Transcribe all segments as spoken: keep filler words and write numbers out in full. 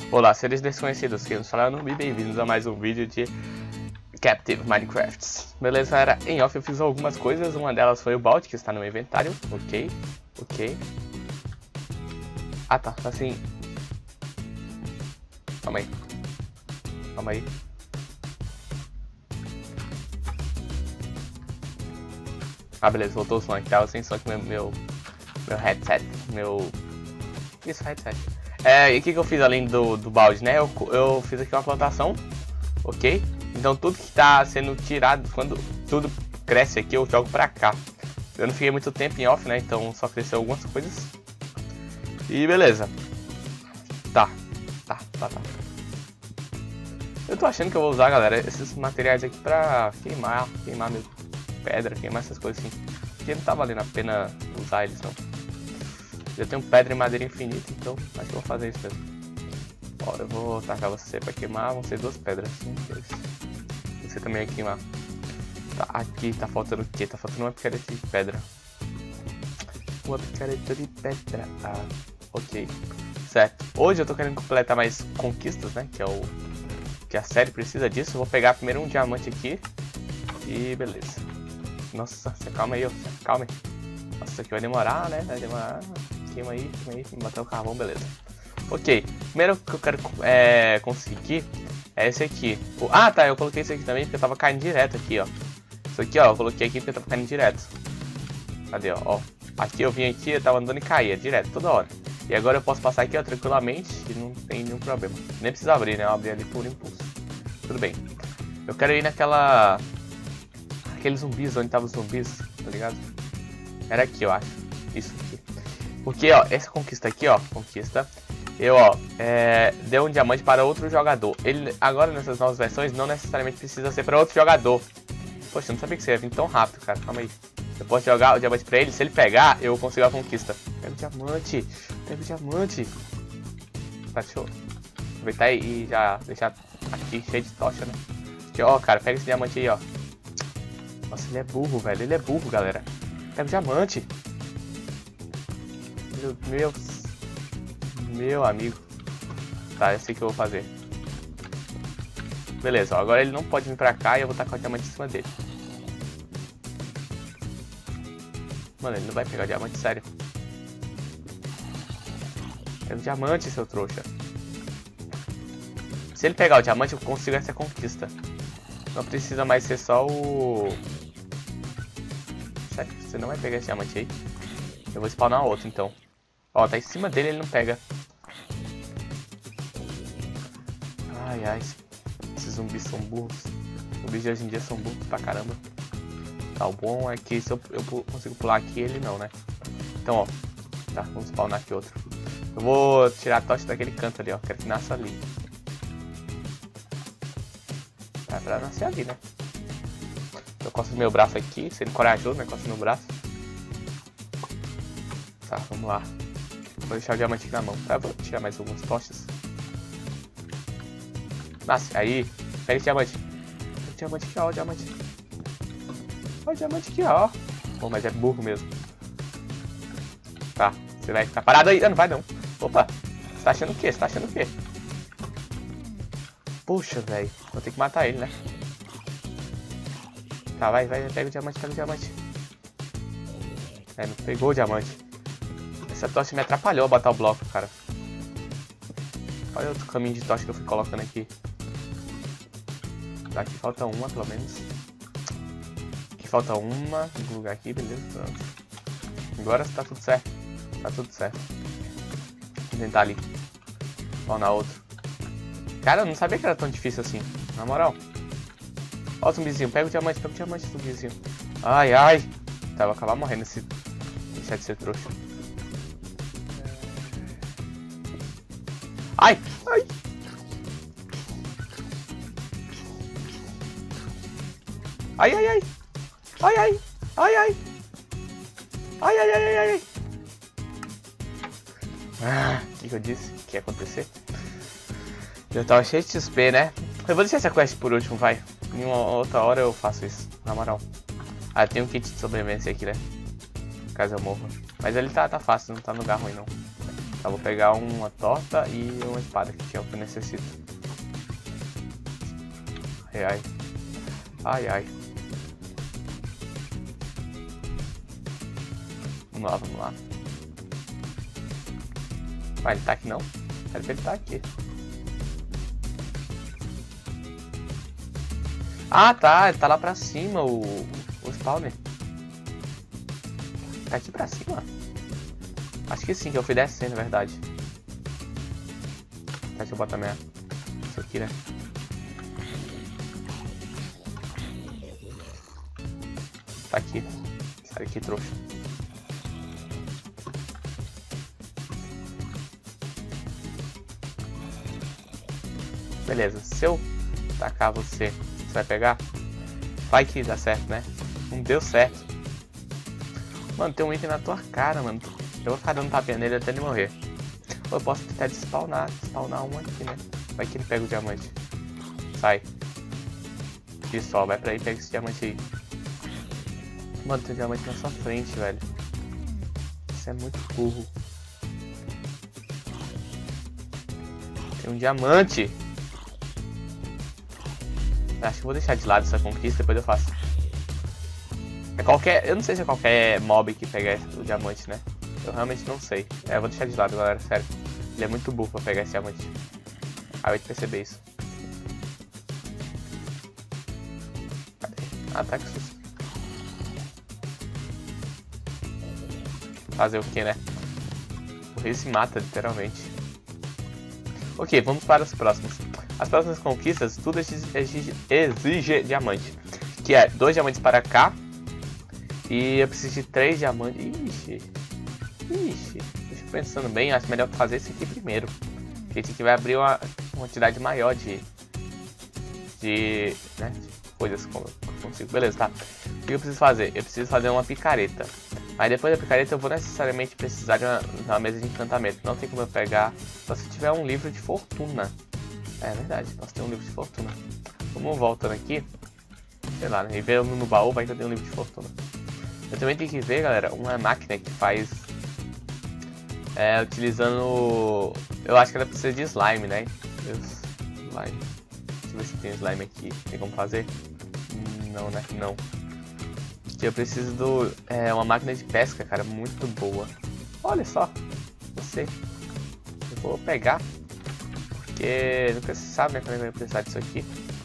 Olá, seres desconhecidos que nos falaram e bem-vindos a mais um vídeo de Captive Minecraft. Beleza, era em off eu fiz algumas coisas, uma delas foi o balde que está no meu inventário, ok, ok. Ah tá, assim... Calma aí, calma aí. Ah beleza, voltou o som aqui, tava sem som aqui meu, meu, meu headset, meu... Isso, headset. É, e o que, que eu fiz além do, do balde, né? Eu, eu fiz aqui uma plantação, ok? Então tudo que tá sendo tirado, quando tudo cresce aqui, eu jogo pra cá. Eu não fiquei muito tempo em off, né? Então só cresceu algumas coisas. E beleza. Tá, tá, tá, tá. Eu tô achando que eu vou usar, galera, esses materiais aqui pra queimar, queimar mesmo. Pedra, queimar essas coisas assim. Porque não tá valendo a pena usar eles, não. Eu tenho pedra e madeira infinita, então acho que eu vou fazer isso mesmo. Ó, eu vou tacar você pra queimar, vão ser duas pedras. Um, dois. Você também vai queimar. Tá, aqui tá faltando o quê? Tá faltando uma picareta de pedra. Uma picareta de pedra. Ah, ok. Certo. Hoje eu tô querendo completar mais conquistas, né? Que é o... que a série precisa disso. Eu vou pegar primeiro um diamante aqui. E beleza. Nossa, calma aí, ó. Calma aí. Nossa, isso aqui vai demorar, né? Vai demorar... Queima aí, queima aí, bater o carvão, beleza. Ok, primeiro que eu quero é, conseguir é esse aqui. O, ah, tá, eu coloquei esse aqui também porque eu tava caindo direto aqui, ó. Isso aqui, ó, eu coloquei aqui porque eu tava caindo direto. Cadê, ó? ó. Aqui eu vim aqui, eu tava andando e caía direto, toda hora. E agora eu posso passar aqui, ó, tranquilamente e não tem nenhum problema. Nem precisa abrir, né? Eu abri ali por impulso. Tudo bem. Eu quero ir naquela... Aqueles zumbis, onde tava os zumbis, tá ligado? Era aqui, eu acho. Isso aqui. Porque, ó, essa conquista aqui, ó, conquista, eu, ó, é, deu um diamante para outro jogador. Ele, agora, nessas novas versões, não necessariamente precisa ser para outro jogador. Poxa, eu não sabia que você ia vir tão rápido, cara, calma aí. Eu posso jogar o diamante pra ele, se ele pegar, eu consigo a conquista. Pega o diamante, pega o diamante. Tá, deixa eu aproveitar e já deixar aqui cheio de tocha, né? Aqui, ó, cara, pega esse diamante aí, ó. Nossa, ele é burro, velho, ele é burro, galera. Pega o diamante. Meu, meu amigo. Tá, eu sei o que eu vou fazer. Beleza, ó, agora ele não pode vir pra cá e eu vou tacar o diamante em cima dele. Mano, ele não vai pegar o diamante, sério. É o diamante, seu trouxa. Se ele pegar o diamante, eu consigo essa conquista. Não precisa mais ser só o... Sério, você não vai pegar esse diamante aí? Eu vou spawnar outro, então. Ó, tá em cima dele, ele não pega. Ai, ai. Esses zumbis são burros. Os zumbis de hoje em dia são burros pra caramba. Tá, o bom é que se eu, eu consigo pular aqui, ele não, né? Então, ó. Tá, vamos spawnar aqui outro. Eu vou tirar a tocha daquele canto ali, ó. Quero que nasça ali. É pra nascer ali, né? Eu costo meu braço aqui, sendo corajoso, né? Costo meu braço. Tá, vamos lá. Vou deixar o diamante aqui na mão. Tá, vou tirar mais algumas tochas. Nasce, aí. Pega esse diamante. Pega o diamante aqui, ó, o diamante. Ó, o diamante aqui, ó. Bom, mas é burro mesmo. Tá, você vai ficar parado aí. Ah, não vai não. Opa, você tá achando o quê? Você tá achando o quê? Puxa, velho. Vou ter que matar ele, né? Tá, vai, vai. Pega o diamante, pega o diamante. É, não pegou o diamante. Essa tocha me atrapalhou a botar o bloco, cara. Olha outro caminho de tocha que eu fui colocando aqui. Aqui falta uma, pelo menos. Aqui falta uma. No lugar aqui, beleza. Pronto. Agora tá tudo certo. Tá tudo certo. Vou tentar ali. Spawnar outro. Cara, eu não sabia que era tão difícil assim. Na moral. Ó o zumbizinho. Pega o diamante, pega o diamante, zumbizinho. Ai, ai. Tá, eu vou acabar morrendo esse... Deixar de ser trouxa. Ai! Ai! Ai, ai, ai! Ai, ai! Ai, ai! Ai, ai, ai, ai, ai! Ah, o que, que eu disse que ia acontecer? Eu tava cheio de X P, né? Eu vou deixar essa quest por último, vai. Em uma outra hora eu faço isso, na moral. Ah, tem um kit de sobrevivência aqui, né? Caso eu morra. Mas ele tá, tá fácil, não tá no lugar ruim, não. Tá Só vou pegar uma torta e uma espada, que é o que eu necessito. Ai, ai. Ai, ai. Vamos lá, vamos lá. Vai, ele tá aqui não? Quero ver ele tá aqui. Ah, tá. Ele tá lá pra cima, o, o spawner. Tá aqui pra cima? Acho que sim, que eu fui descendo, na verdade. Tá, deixa eu botar minha... Isso aqui, né? Tá aqui. Sai daqui, trouxa. Beleza, se eu tacar você, você vai pegar? Vai que dá certo, né? Não deu certo. Mano, tem um item na tua cara, mano. Eu vou ficar dando tapinha nele até ele morrer. Ou eu posso tentar despawnar, spawnar um aqui, né? Vai que ele pega o diamante. Sai. Isso, ó, vai pra aí e pega esse diamante aí. Mano, tem um diamante na sua frente, velho. Isso é muito burro. Tem um diamante. Acho que eu vou deixar de lado essa conquista, depois eu faço. É qualquer... Eu não sei se é qualquer mob que pega o diamante, né? Eu realmente não sei. É, eu vou deixar de lado, galera, sério. Ele é muito burro pra pegar esse diamante. Ah, eu ia perceber isso. Cadê? Ah, tá, que susto. Fazer o que, né? O rei se mata, literalmente. Ok, vamos para as próximas. As próximas conquistas, tudo exige, exige diamante. Que é dois diamantes para cá. E eu preciso de três diamantes. Ixi. Ixi. Deixa eu pensando bem, acho melhor fazer esse aqui primeiro. Porque esse aqui vai abrir uma quantidade maior de... De... Né, de coisas que eu consigo. Beleza, tá. O que eu preciso fazer? Eu preciso fazer uma picareta. Mas depois da picareta eu vou necessariamente precisar de uma, de uma mesa de encantamento. Não tem como eu pegar só se tiver um livro de fortuna. É verdade, nós temos um livro de fortuna. Vamos voltando aqui. Sei lá, né? E ver no baú vai que eu tenho um livro de fortuna. Eu também tenho que ver, galera, uma máquina que faz... É, utilizando... Eu acho que ela precisa de slime, né? Slime. Deixa eu ver se tem slime aqui. Tem como fazer? Não, né? Não. Eu preciso de é, uma máquina de pesca, cara, muito boa. Olha só, você. Eu vou pegar, porque nunca se sabe, né, quando eu vou precisar disso aqui.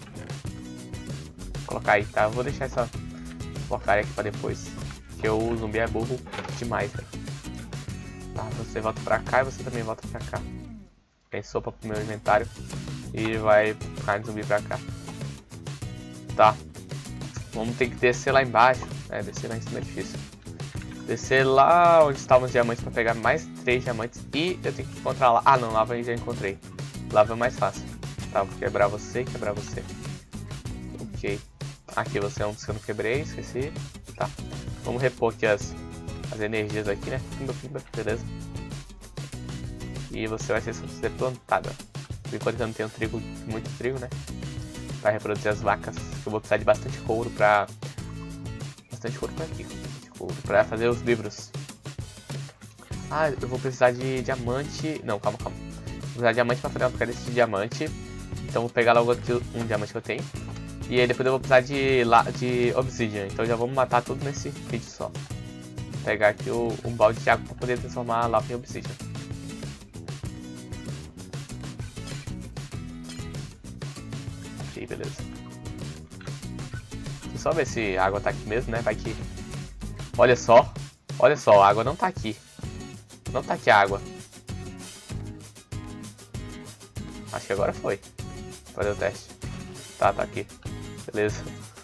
Vou colocar aí, tá? Eu vou deixar essa porcaria aqui pra depois, porque o zumbi é burro demais, né? Tá, você volta pra cá e você também volta pra cá. Tem sopa pro meu inventário e vai ficar de zumbi pra cá. Tá. Vamos ter que descer lá embaixo. É, descer lá em cima é difícil. Descer lá onde estavam os diamantes para pegar mais três diamantes. E eu tenho que encontrar lá. Ah, não, lava eu já encontrei. Lava é mais fácil. Tá, vou quebrar você e quebrar você. Ok. Aqui você é um dos que eu não quebrei, esqueci. Tá. Vamos repor aqui as, as energias aqui, né? Pimba, pimba, beleza. E você vai ser plantada. Por enquanto eu não tenho trigo, muito trigo, né? Para reproduzir as vacas. Eu vou precisar de bastante couro para bastante couro para aqui, couro para fazer os livros. Ah, eu vou precisar de diamante. Não, calma, calma. Vou precisar de diamante para fazer uma picareta de diamante. Então vou pegar logo aqui um diamante que eu tenho. E aí depois eu vou precisar de de obsidian. Então já vamos matar tudo nesse vídeo só. Vou pegar aqui o, um balde de água para poder transformar a lava em obsidian. Beleza. Deixa eu só ver se a água tá aqui mesmo, né? Vai que... Olha só. Olha só, a água não tá aqui. Não tá aqui a água. Acho que agora foi. Vou fazer o teste. Tá, tá aqui. Beleza.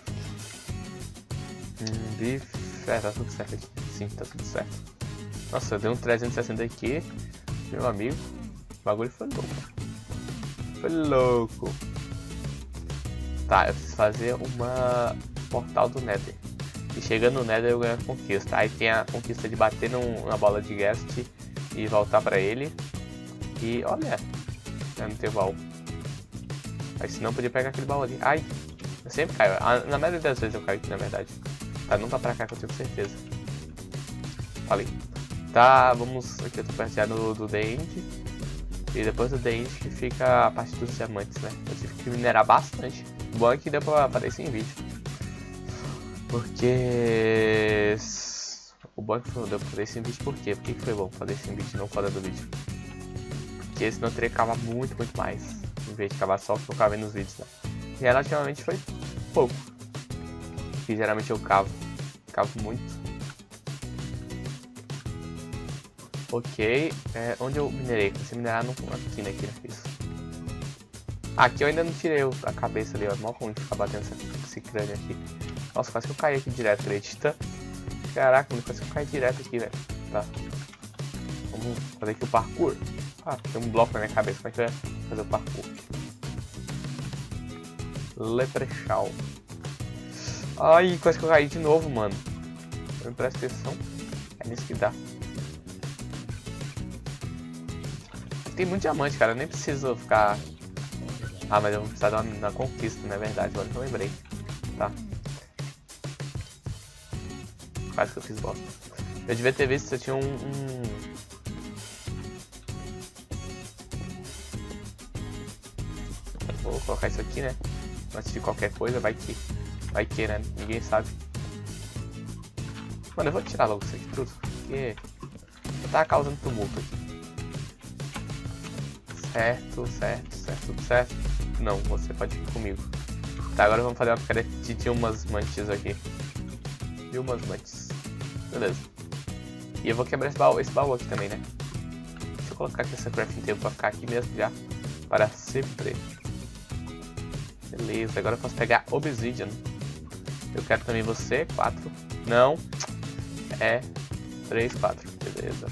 Hum, bife... É, tá tudo certo aqui. Sim, tá tudo certo. Nossa, deu um trezentos e sessenta aqui. Meu amigo. O bagulho foi louco. Foi louco. Tá, eu preciso fazer uma portal do Nether. E chegando no Nether eu ganho a conquista. Aí tem a conquista de bater num, na bola de ghast e voltar pra ele. E olha, eu não tenho baú. Mas se não podia pegar aquele baú ali. Ai, eu sempre caio. Na maioria das vezes eu caio aqui, na verdade. Tá, não tá pra cá que eu tenho certeza. Falei. Tá, vamos... Aqui eu tô perto já do, do The End. E depois do The End que fica a parte dos diamantes, né? Eu tive que minerar bastante. O bom é que deu pra aparecer em vídeo. Porque... O bom é que deu pra aparecer em vídeo por quê? Por que foi bom fazer isso em vídeo e não fora do vídeo? Porque senão eu teria que cavar muito, muito mais. Em vez de cavar só o que eu cavei nos vídeos, né? E relativamente foi pouco. Que geralmente eu cavo. Cavo muito. Ok. É, onde eu minerei? Comecei a minerar no, aqui, né? Aqui, né? Isso. Ah, aqui eu ainda não tirei a cabeça ali, ó. Mó ruim ficar batendo essa, esse crânio aqui. Nossa, quase que eu caí aqui direto, acredita? Caraca, quase que eu caí direto aqui, velho. Tá. Vamos fazer aqui o parkour. Ah, tem um bloco na minha cabeça. Como é que eu ia fazer o parkour? Leprechaun. Ai, quase que eu caí de novo, mano. Não presta atenção. É nisso que dá. Tem muito diamante, cara. Eu nem preciso ficar... Ah, mas eu vou precisar dar uma conquista, não é verdade? Agora que eu lembrei. Tá. Quase que eu fiz bosta. Eu devia ter visto se eu tinha um... um... Vou colocar isso aqui, né? Antes de qualquer coisa, vai que... Vai que, né? Ninguém sabe. Mano, eu vou tirar logo isso aqui tudo, porque... Eu tava causando tumulto aqui. Certo, certo, certo, tudo certo. Não, você pode vir comigo. Tá, agora vamos fazer uma picareta de umas mantis aqui. De umas mantis. Beleza. E eu vou quebrar esse baú, esse baú aqui também, né? Deixa eu colocar aqui essa crafting table pra ficar aqui mesmo já. Para sempre. Beleza, agora eu posso pegar obsidian. Eu quero também você, quatro. Não. É três, quatro. Beleza.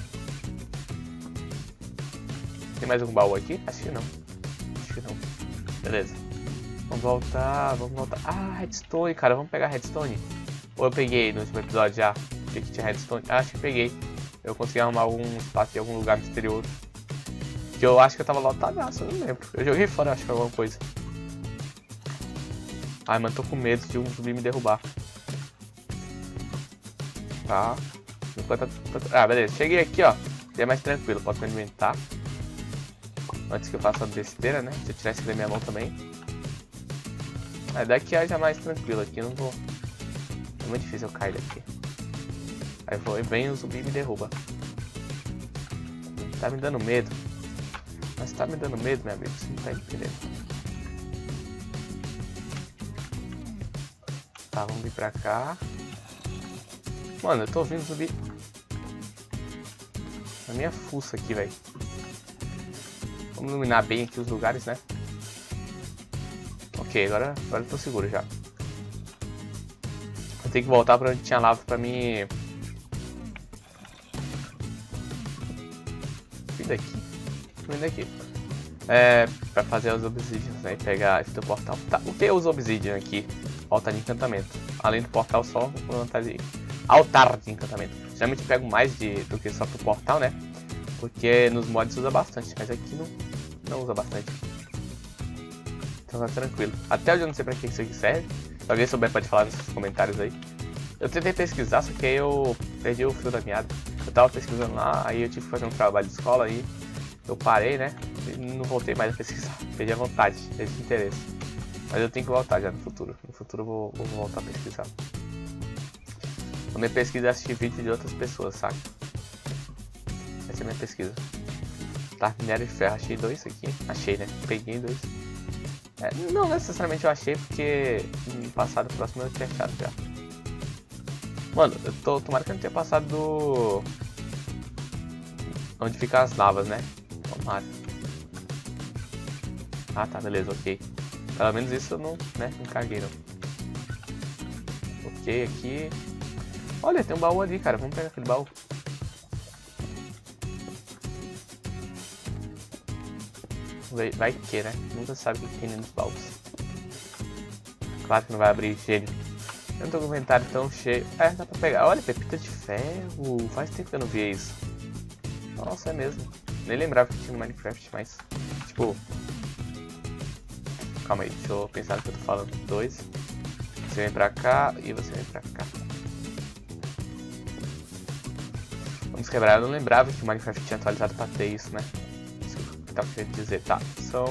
Tem mais algum baú aqui? Acho que não. Acho que não. Beleza. Vamos voltar, vamos voltar. Ah, redstone, cara. Vamos pegar redstone. Ou eu peguei no último episódio já? Que tinha redstone? Ah, acho que peguei. Eu consegui arrumar algum espaço em algum lugar misterioso. Que eu acho que eu tava lotadaço, eu não lembro. Eu joguei fora, acho que alguma coisa. Ai, mano, tô com medo de um zumbi me derrubar. Tá. Enquanto... Ah, beleza. Cheguei aqui, ó. Já é mais tranquilo. Posso me alimentar. Antes que eu faça a besteira, né? Deixa eu tirar isso da minha mão também. Aí daqui é já mais tranquilo aqui. Não vou... É muito difícil eu cair daqui. Aí vou e vem o zumbi e me derruba. Tá me dando medo. Mas tá me dando medo, meu amigo. Você não tá entendendo. Tá, vamos vir pra cá. Mano, eu tô ouvindo zumbi na minha fuça aqui, velho. Vamos iluminar bem aqui os lugares, né? Ok, agora, agora eu tô seguro já. Eu tenho que voltar pra onde tinha lava pra mim... Vim daqui. Vim daqui. É, pra fazer os obsidians, né? E pegar esse portal. Tá, o que é os obsidian aqui? Altar de encantamento. Além do portal só, vou altar de... Altar de encantamento. Geralmente eu pego mais de, do que só pro portal, né? Porque nos mods usa bastante, mas aqui não, não usa bastante. Então tá tranquilo. Até hoje eu não sei pra que isso aqui serve. Se alguém souber pode falar nos comentários aí. Eu tentei pesquisar, só que aí eu perdi o fio da meada. Eu tava pesquisando lá, aí eu tive que fazer um trabalho de escola aí. Eu parei, né? E não voltei mais a pesquisar. Perdi a vontade, perdi o interesse. Mas eu tenho que voltar já no futuro. No futuro eu vou, vou voltar a pesquisar. A minha pesquisa é assistir vídeo de outras pessoas, saca? Essa é a minha pesquisa. Tá, minério de ferro. Achei dois aqui. Achei, né? Peguei dois. É, não necessariamente eu achei, porque no passado próximo eu tinha achado já. Mano, eu tô... Tomara que eu não tenha passado do... Onde ficam as lavas, né? Tomara. Ah, tá. Beleza, ok. Pelo menos isso eu não, né? Não caguei, não. Ok, aqui... Olha, tem um baú ali, cara. Vamos pegar aquele baú. Vai, vai que, né? Nunca sabe o que tem nos baús. Claro que não vai abrir gênio. Eu não tô com o inventário tão cheio. É, dá pra pegar. Olha, pepita de ferro. Faz tempo que eu não via isso. Nossa, é mesmo. Nem lembrava que tinha no Minecraft, mas... Tipo... Calma aí, deixa eu pensar no que eu tô falando. Dois. Você vem pra cá e você vem pra cá. Vamos quebrar. Eu não lembrava que o Minecraft tinha atualizado pra ter isso, né? Isso que eu tava querendo dizer, tá? São...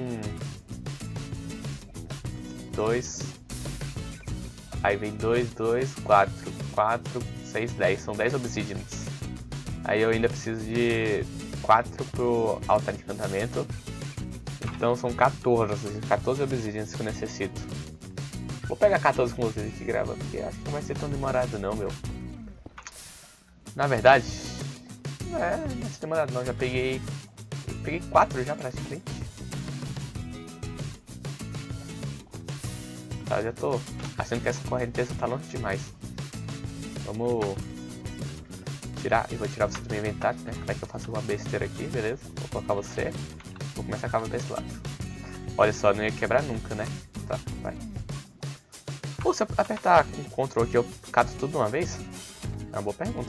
dois... Aí vem dois, dois, quatro, quatro, seis, dez. São dez obsidians. Aí eu ainda preciso de quatro pro altar de encantamento. Então são quatorze, quatorze obsidians que eu necessito. Vou pegar quatorze com vocês aqui gravando, porque acho que não vai ser tão demorado não, meu. Na verdade, é, não vai ser demorado não, já peguei... Peguei quatro já praticamente. Tá, já tô achando que essa correnteza tá longe demais. Vamos tirar, e vou tirar você do meu inventário, né? Como é que eu faço uma besteira aqui, beleza? Vou colocar você. Vou começar a cavar pra esse lado. Olha só, não ia quebrar nunca, né? Tá, vai. Pô, se eu apertar com Ctrl aqui, eu cato tudo de uma vez? É uma boa pergunta.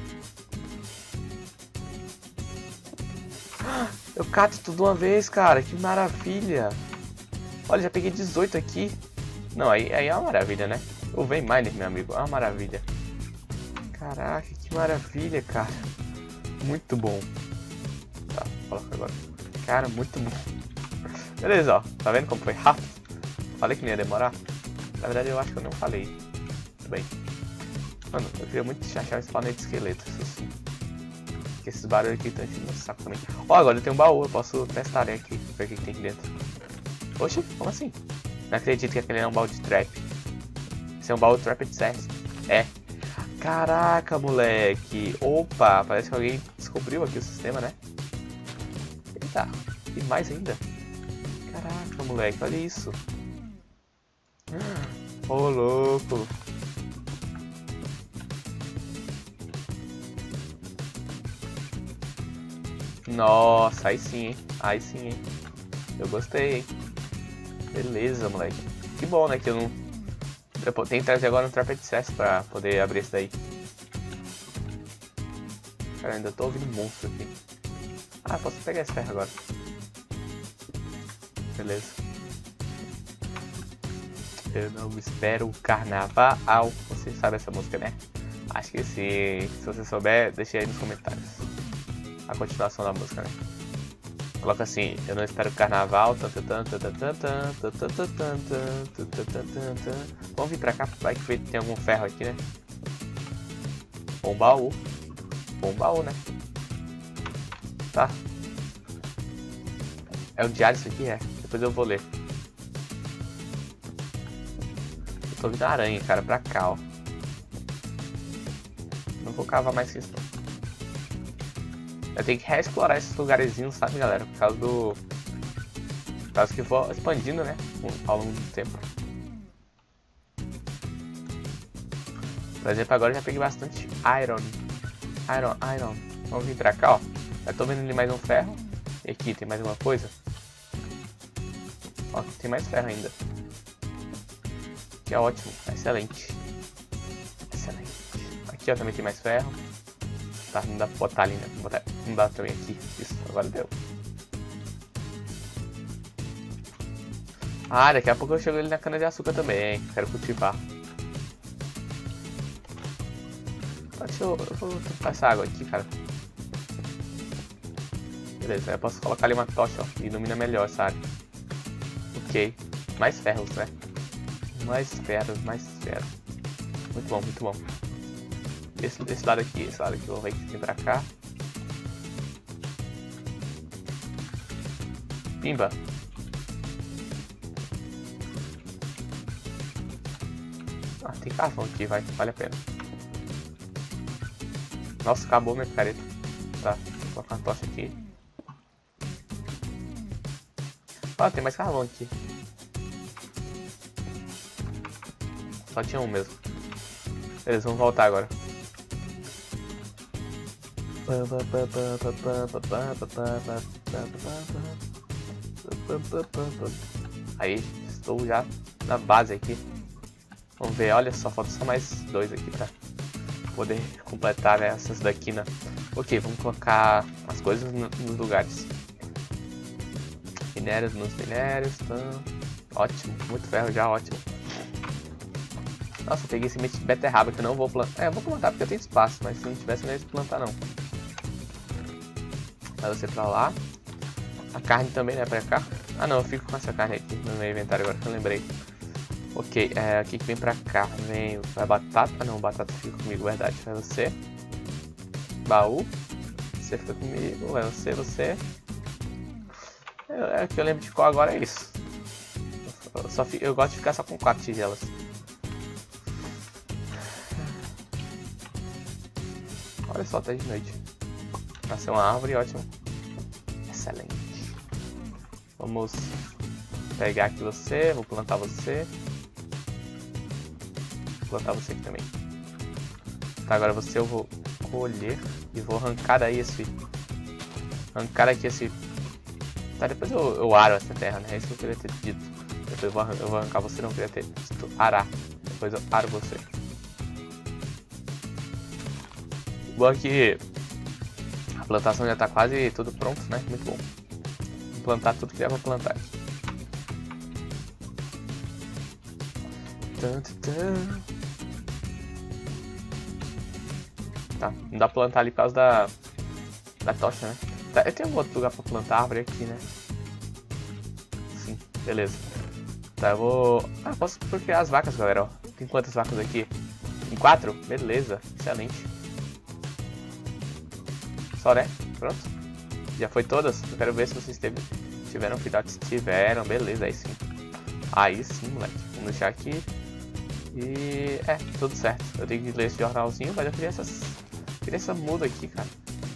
Eu cato tudo de uma vez, cara. Que maravilha. Olha, já peguei dezoito aqui. Não, aí, aí é uma maravilha, né? O Vein Miner, meu amigo. É uma maravilha. Caraca, que maravilha, cara. Muito bom. Tá, coloca agora. Cara, muito bom. Beleza, ó. Tá vendo como foi rápido? Falei que não ia demorar. Na verdade, eu acho que eu não falei. Tudo bem. Mano, eu queria muito achar um spawner de esqueleto, isso sim. Porque esses barulhos aqui estão enchendo meu saco também. Ó, agora eu tenho um baú. Eu posso testar né, aqui. Ver o que, que tem aqui dentro. Oxi, como assim? Não acredito que aquele é um baú de trap. Esse é um baú de trap de chest. É. Caraca, moleque. Opa, parece que alguém descobriu aqui o sistema, né? Eita, e mais ainda. Caraca, moleque, olha isso. Ô, oh, louco. Nossa, aí sim, hein? Aí sim, hein? Eu gostei, hein? Beleza, moleque. Que bom, né? Que eu não... Eu tenho que trazer agora um Trapper de Chest pra poder abrir esse daí. Cara, ainda tô ouvindo monstro aqui. Ah, posso pegar esse ferro agora. Beleza. Eu não espero o carnaval. Você sabe essa música, né? Acho que sim. Se você souber, deixa aí nos comentários a continuação da música, né? Coloca assim, eu não espero o carnaval. Vamos vir pra cá, vai que tem algum ferro aqui, né? Bom baú. Bom baú, né? Tá. É o diário isso aqui? É. Depois eu vou ler. Eu tô ouvindo aranha, cara, pra cá, ó. Não vou cavar mais que isso, não. Eu tenho que reexplorar esses lugarzinhos, sabe, galera? Por causa do... Por causa que vou expandindo, né? Ao longo do tempo. Por exemplo, agora eu já peguei bastante iron. Iron, iron. Vamos vir pra cá, ó. Já tô vendo ali mais um ferro. E aqui, tem mais alguma coisa? Ó, aqui tem mais ferro ainda. Que é ótimo, excelente. Excelente. Aqui, ó, também tem mais ferro. Tá, não dá pra botar ali, né? Vou botar, não dá também aqui. Isso, agora deu. Ah, daqui a pouco eu chego ali na cana de açúcar também. Quero cultivar. Deixa eu, eu vou tampar essa água aqui, cara. Beleza, eu posso colocar ali uma tocha, ó. E ilumina melhor essa área. Ok. Mais ferros, né? Mais ferros, mais ferros. Muito bom, muito bom. Esse, esse lado aqui, esse lado aqui, vou ver que tem pra cá. Pimba. Ah, tem carvão aqui, vai, vale a pena. Nossa, acabou minha picareta. Tá, vou colocar uma tocha aqui. Ah, tem mais carvão aqui. Só tinha um mesmo. Beleza, vamos voltar agora. Aí, estou já na base aqui. Vamos ver, olha só, falta só mais dois aqui pra poder completar, né, essas daqui, né? Ok, vamos colocar as coisas no, nos lugares. Minérios nos minérios, tá? Ótimo, muito ferro já, ótimo. Nossa, eu peguei semente de beterraba que eu não vou plantar. É, eu vou plantar porque eu tenho espaço, mas se não tivesse eu não ia plantar não. Vai você pra lá. A carne também, né, pra cá. Ah não, eu fico com essa carne aqui no meu inventário agora que eu lembrei. Ok, é, o que que vem pra cá? Vem, vai batata? Ah não, batata fica comigo, verdade. Vai você. Baú. Você fica comigo, vai você, você. É, é que eu lembro de qual agora é isso. Eu, só fico, eu gosto de ficar só com quatro tigelas. Olha só, tá de noite. Nasceu uma árvore, ótimo. Excelente. Vamos pegar aqui você, vou plantar você. Vou plantar você aqui também. Tá, agora você eu vou colher e vou arrancar daí esse... Arrancar aqui esse... Tá, depois eu, eu aro essa terra, né? É isso que eu queria ter dito. Depois eu vou, arrancar, eu vou arrancar você, não queria ter dito arar. Depois eu aro você. Bom que a plantação já tá quase tudo pronto, né? Muito bom. Vou plantar tudo que dá pra plantar. Tá, não dá pra plantar ali por causa da, da tocha, né? Tá, eu tenho um outro lugar pra plantar árvore aqui, né? Sim, beleza. Tá, eu vou... Ah, posso procriar as vacas, galera, ó. Tem quantas vacas aqui? Tem quatro? Beleza, excelente. Só, né? Pronto. Já foi todas? Eu quero ver se vocês teve, tiveram filhotes. Tiveram, beleza, aí sim. Aí sim, moleque. Vamos deixar aqui. E... é, tudo certo. Eu tenho que ler esse jornalzinho, mas eu queria essas... queria essa muda aqui, cara.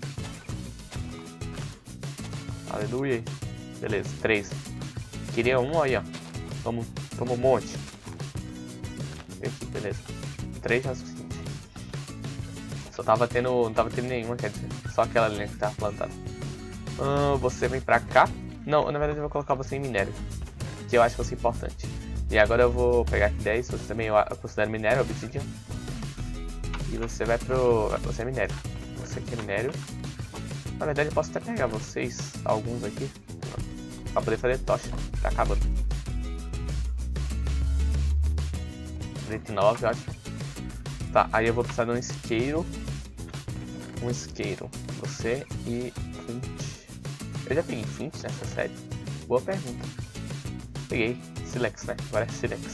Aleluia. Beleza, três. Queria um aí, ó. Toma, toma um monte. Aqui, beleza. Três já é o suficiente. Só tava tendo... não tava tendo nenhuma, quer dizer. Só aquela linha que tava plantada. Ah, você vem pra cá. Não, na verdade eu vou colocar você em minério. Que eu acho você importante. E agora eu vou pegar aqui dez. Você também eu considero minério, obsidian. E você vai pro... você é minério. Você aqui é minério. Na verdade eu posso até pegar vocês, alguns aqui, pra poder fazer tocha. Tá acabando. vinte e nove, eu acho. Tá, aí eu vou precisar de um isqueiro. Um isqueiro. Você e flint. Eu já peguei flint nessa série? Boa pergunta. Peguei. Silex, né? Agora é silex.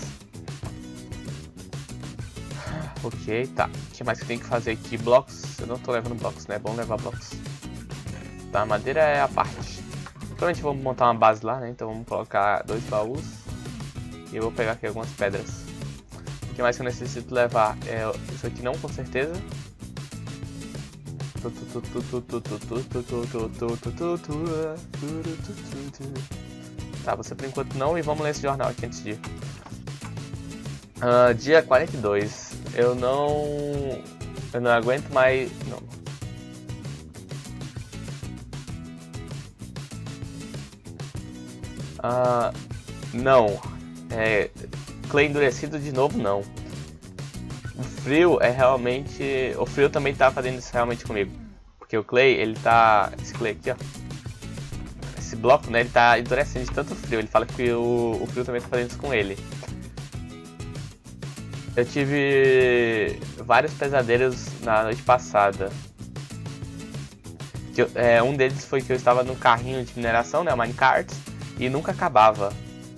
Ok, tá. O que mais que eu tenho que fazer aqui? Blocos. Eu não tô levando blocos, né? É bom levar blocos. Tá, madeira é a parte. Provavelmente vamos montar uma base lá, né? Então vamos colocar dois baús. E eu vou pegar aqui algumas pedras. O que mais que eu necessito levar? É isso aqui não, com certeza. Tá, você por enquanto não. E vamos ler esse jornal aqui antes de ir. Uh, dia quarenta e dois. Eu não... Eu não aguento mais... Não. Uh, não. É... Clay endurecido de novo, não. O frio é realmente... O frio também tá fazendo isso realmente comigo. Porque o clay, ele tá... Esse clay aqui, ó. Esse bloco, né, ele tá endurecendo de tanto frio. Ele fala que o, o frio também tá fazendo isso com ele. Eu tive vários pesadelos na noite passada. Que eu, é, um deles foi que eu estava no carrinho de mineração, né, o minecart, e nunca acabava.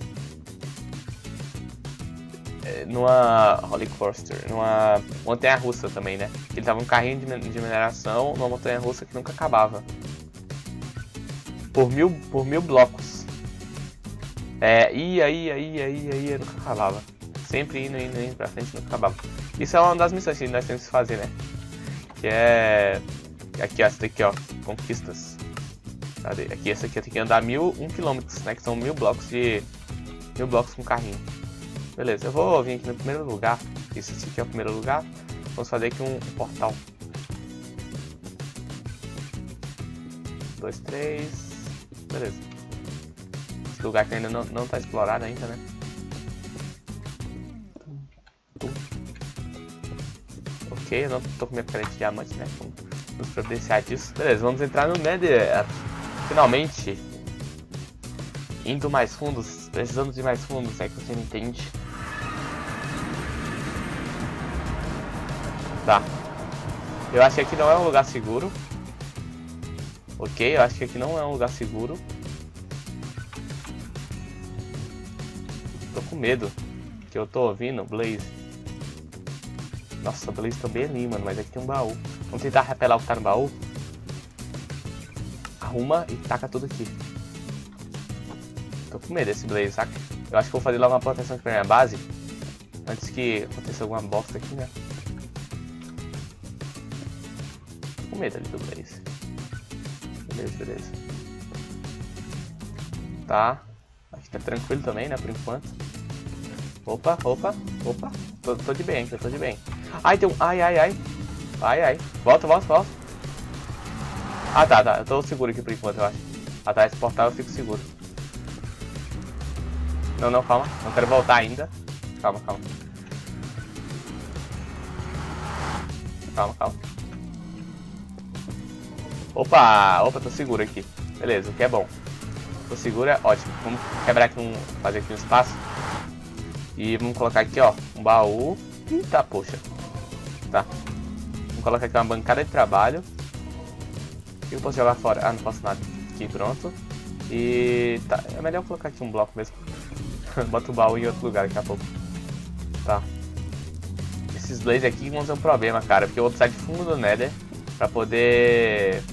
É, numa Holy Coaster, numa montanha-russa também, né? Ele tava um carrinho de, de mineração numa montanha-russa que nunca acabava. Por mil, por mil blocos. É, ia, ia, ia, ia, ia, nunca acabava. Sempre indo, indo, indo pra frente, nunca acabava. Isso é uma das missões que nós temos que fazer, né? Que é... Aqui, ó, essa daqui, ó. Conquistas. Cadê? Aqui, essa aqui eu tenho que andar mil, um quilômetros, né? Que são mil blocos de... Mil blocos com carrinho. Beleza, eu vou vir aqui no primeiro lugar. Esse aqui é o primeiro lugar. Vamos fazer aqui um, um portal. Dois, três... Beleza. Esse lugar que ainda não, não tá explorado ainda, né? Ok, eu não tô com minha pedra de diamante, né? Vamos nos providenciar disso. Beleza, vamos entrar no Nether. Finalmente. Indo mais fundos. Precisamos de mais fundos, é que você não entende. Tá. Eu acho que aqui não é um lugar seguro. Ok, eu acho que aqui não é um lugar seguro. Tô com medo. Que eu tô ouvindo Blaze. Nossa, o Blaze também é ali, mano. Mas aqui tem um baú. Vamos tentar repelar o que tá no baú. Arruma e taca tudo aqui. Tô com medo desse Blaze, saca? Eu acho que vou fazer logo uma proteção aqui pra minha base. Antes que aconteça alguma bosta aqui, né? Tô com medo ali do Blaze. Beleza, beleza. Tá. Aqui tá tranquilo também, né? Por enquanto. Opa, opa, opa. Tô, tô de bem, eu tô de bem. Ai, tem um... Ai, ai, ai. Ai, ai. Volta, volta, volta. Ah, tá, tá. Eu tô seguro aqui por enquanto, eu acho. Atrás do portal eu fico seguro. Não, não, calma. Não quero voltar ainda. Calma, calma. Calma, calma. Opa, opa, tô seguro aqui. Beleza, o que é bom. Tô seguro é ótimo. Vamos quebrar aqui um... Fazer aqui um espaço. E vamos colocar aqui, ó, um baú. Eita, poxa. Tá. Vamos colocar aqui uma bancada de trabalho. O que eu posso jogar fora? Ah, não posso nada. Aqui, pronto. E... Tá, é melhor colocar aqui um bloco mesmo. Bota o baú em outro lugar daqui a pouco. Tá. Esses blazes aqui vão ser um problema, cara. Porque eu vou precisar de fundo do Nether pra poder...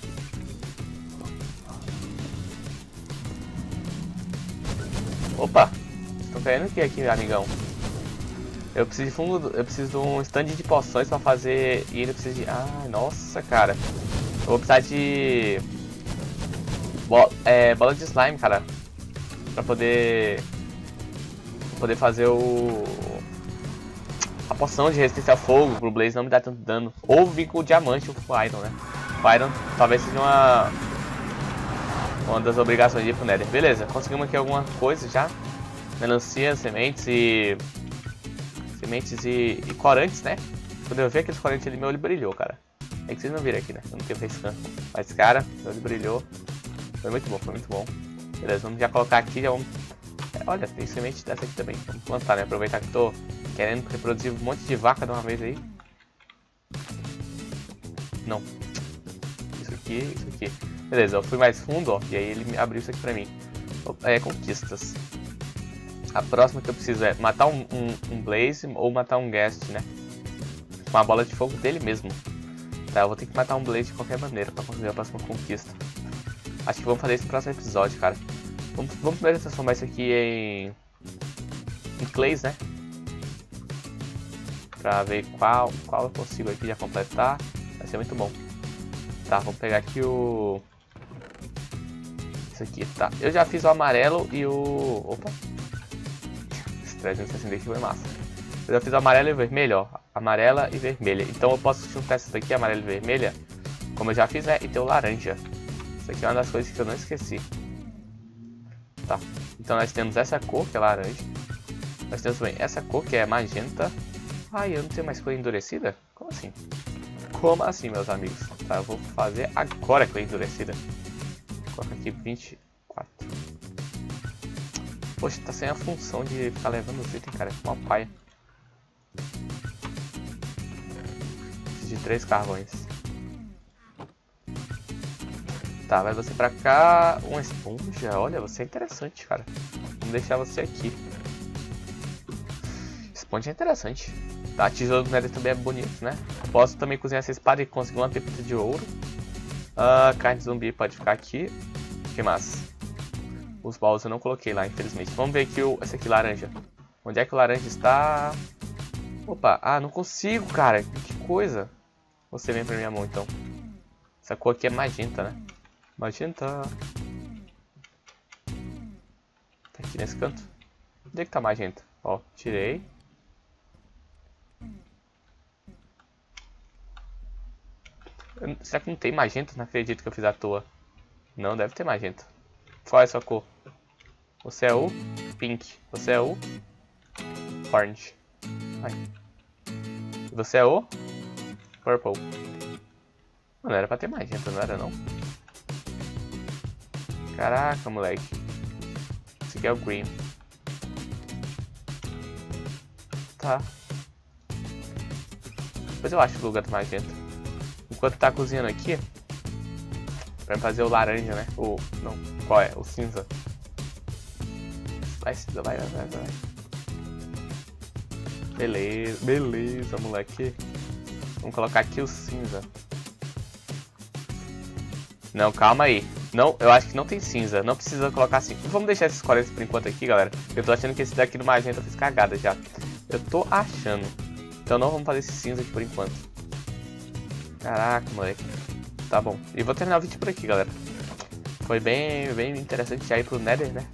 Opa! Estão querendo o que aqui, amigão? Eu preciso de fundo... Eu preciso de um stand de poções pra fazer... E ele precisa de... Ah, nossa, cara. Eu vou precisar de... Bo... É, bola de slime, cara. Pra poder... poder fazer o... a poção de resistência ao fogo pro Blaze não me dar tanto dano. Ou vir com o diamante ou com o Iron, né? O Iron talvez seja uma... uma das obrigações de ir pro Nether. Beleza, conseguimos aqui alguma coisa já. Melancia, sementes e... Sementes e, e corantes, né? Quando eu vi aqueles corantes ali, meu olho brilhou, cara. É que vocês não viram aqui, né? Eu não tenho facecam. Mas, cara, meu olho brilhou. Foi muito bom, foi muito bom. Beleza, vamos já colocar aqui, já vamos... Olha, tem semente dessa aqui também. Vamos plantar, né? Aproveitar que tô querendo reproduzir um monte de vaca de uma vez aí. Não. Isso aqui, isso aqui. Beleza, eu fui mais fundo, ó. E aí ele abriu isso aqui pra mim. É, conquistas. A próxima que eu preciso é matar um, um, um Blaze ou matar um Ghast, né? Com a bola de fogo dele mesmo. Tá, eu vou ter que matar um Blaze de qualquer maneira pra conseguir a próxima conquista. Acho que vamos fazer isso no próximo episódio, cara. Vamos, vamos primeiro transformar isso aqui em... em clays, né? Pra ver qual, qual eu consigo aqui já completar. Vai ser muito bom. Tá, vamos pegar aqui o... Isso aqui, tá. Eu já fiz o amarelo e o... Opa! Esse trezentos e sessenta aqui foi massa. Eu já fiz o amarelo e o vermelho, ó. Amarela e vermelha. Então eu posso juntar essas daqui, amarela e vermelha, como eu já fiz, né? E ter o laranja. Isso aqui é uma das coisas que eu não esqueci. Tá. Então nós temos essa cor, que é laranja. Nós temos também essa cor, que é magenta. Ai, eu não tenho mais cor endurecida? Como assim? Como assim, meus amigos? Tá, eu vou fazer agora cor endurecida. Vou colocar aqui vinte e quatro. Poxa, tá sem a função de ficar levando os itens, cara. É uma paia. Preciso de três carvões. Tá, vai você pra cá. Uma esponja. Olha, você é interessante, cara. Vamos deixar você aqui. Esponja é interessante. Tá, a tesoura do Nether também é bonito, né? Posso também cozinhar essa espada e conseguir uma pepita de ouro. Uh, carne de zumbi pode ficar aqui. O que mais? Os baús eu não coloquei lá, infelizmente. Vamos ver aqui o... esse aqui, laranja. Onde é que o laranja está? Opa, ah, não consigo, cara. Que coisa. Você vem pra minha mão, então. Essa cor aqui é magenta, né? Magenta. Tá aqui nesse canto. Onde é que tá magenta? Ó, tirei. Eu, será que não tem magenta? Não acredito que eu fiz à toa. Não, deve ter magenta. Qual é a sua cor? Você é o pink. Você é o orange. Ai. Você é o purple. Não era pra ter magenta, não era não? Caraca, moleque. Esse aqui é o green. Tá. Depois eu acho o lugar do magenta. Enquanto tá cozinhando aqui, pra fazer o laranja, né? O... não, qual é? O cinza. Vai, vai, vai, vai, vai. Beleza, beleza, moleque. Vamos colocar aqui o cinza. Não, calma aí. Não, eu acho que não tem cinza. Não precisa colocar assim. Vamos deixar esses quarenta por enquanto aqui, galera. Eu tô achando que esse daqui do magenta eu fiz cagada já. Eu tô achando. Então não vamos fazer esse cinza aqui por enquanto. Caraca, moleque. Tá bom. E vou terminar o vídeo por aqui, galera. Foi bem, bem interessante já ir pro Nether, né?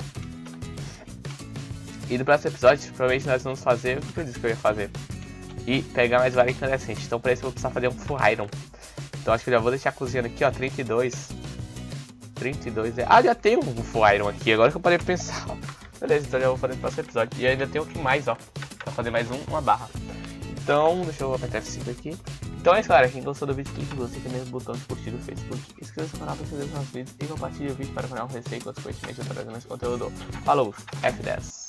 E no próximo episódio, provavelmente nós vamos fazer o que eu disse que eu ia fazer. E pegar mais vara incandescente. Então pra isso eu vou precisar fazer um full iron. Então acho que eu já vou deixar cozinhando aqui, ó, trinta e dois. trinta e dois é... Ah, já tem um full iron aqui, agora que eu parei de pensar. Beleza, então já vou fazer no próximo episódio. E ainda tem um que mais, ó, pra fazer mais um, uma barra. Então, deixa eu apertar F cinco aqui. Então é isso, galera. Quem gostou do vídeo, clique no mesmo botão de curtir no Facebook. Inscreva-se no canal para receber os nossos vídeos. E compartilhe o vídeo para o canal receber consequentemente eu tô trazendo esse conteúdo. Falou, F dez.